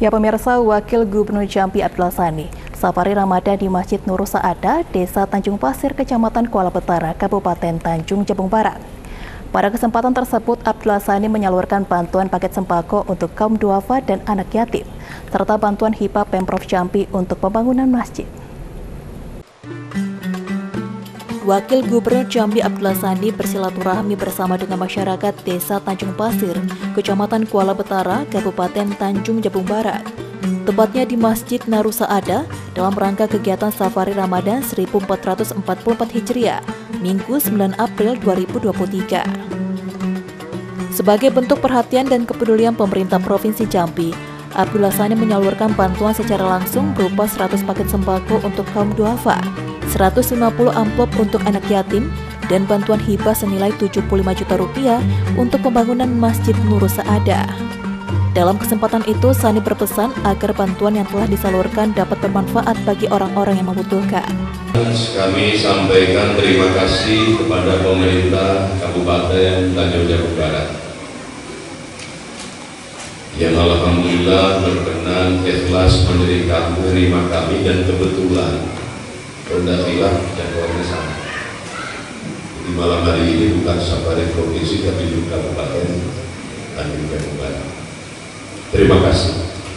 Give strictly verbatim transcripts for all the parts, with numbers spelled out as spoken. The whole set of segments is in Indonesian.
Ya pemirsa, Wakil Gubernur Jambi Abdullah Sani safari Ramadan di Masjid Nurul Sa'adah, Desa Tanjung Pasir, Kecamatan Kuala Betara, Kabupaten Tanjung Jabung Barat. Pada kesempatan tersebut, Abdullah Sani menyalurkan bantuan paket sembako untuk kaum duafa dan anak yatim, serta bantuan hibah Pemprov Jambi untuk pembangunan masjid. Wakil Gubernur Jambi Abdullah Sani bersilaturahmi bersama dengan masyarakat Desa Tanjung Pasir, Kecamatan Kuala Betara, Kabupaten Tanjung Jabung Barat. Tepatnya di Masjid Nurul Sa'adah dalam rangka kegiatan Safari Ramadan seribu empat ratus empat puluh empat Hijriah, Minggu sembilan April dua ribu dua puluh tiga. Sebagai bentuk perhatian dan kepedulian pemerintah Provinsi Jambi, Abdullah Sani menyalurkan bantuan secara langsung berupa seratus paket sembako untuk kaum duafa, seratus lima puluh amplop untuk anak yatim, dan bantuan hibah senilai tujuh puluh lima juta rupiah untuk pembangunan Masjid Nurul Sa'adah. Dalam kesempatan itu, Sani berpesan agar bantuan yang telah disalurkan dapat bermanfaat bagi orang-orang yang membutuhkan. Kami sampaikan terima kasih kepada pemerintah Kabupaten Tanjung Jabung Barat yang alhamdulillah berkenan ikhlas menerima kami, dan kebetulan Ronda Filah jadwalnya sama. Di malam hari ini bukan safari provinsi tapi juga Kabupaten Tanjung Jabung Barat. Terima kasih.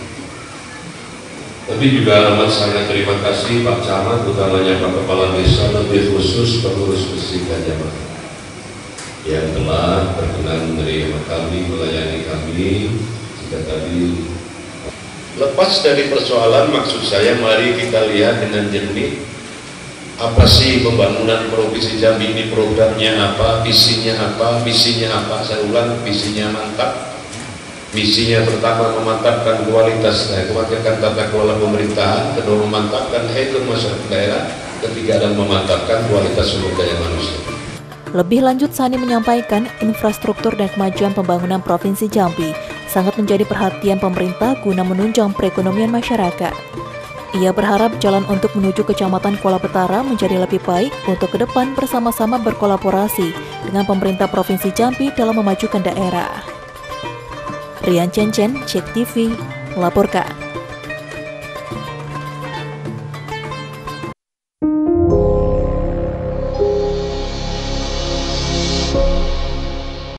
Tapi juga amat sangat terima kasih Pak Camat, utamanya Pak Kepala Desa, lebih khusus pengurus masjid jamaah yang telah berkenan menerima kami, melayani kami. Jika tadi lepas dari persoalan, maksud saya mari kita lihat dengan jernih apa sih pembangunan Provinsi Jambi ini, programnya apa, visinya apa, misinya apa. Saya ulang, visinya mantap. Misinya pertama memantapkan kualitas eh, kemajuan tata kelola pemerintahan, kedua memantapkan ekonomi masyarakat daerah, ketiga adalah memantapkan kualitas sumber daya manusia. Lebih lanjut, Sani menyampaikan infrastruktur dan kemajuan pembangunan Provinsi Jambi sangat menjadi perhatian pemerintah guna menunjang perekonomian masyarakat. Ia berharap jalan untuk menuju Kecamatan Kuala Betara menjadi lebih baik untuk ke depan bersama-sama berkolaborasi dengan pemerintah Provinsi Jambi dalam memajukan daerah. Rian Cencen, Cek T V, melaporkan.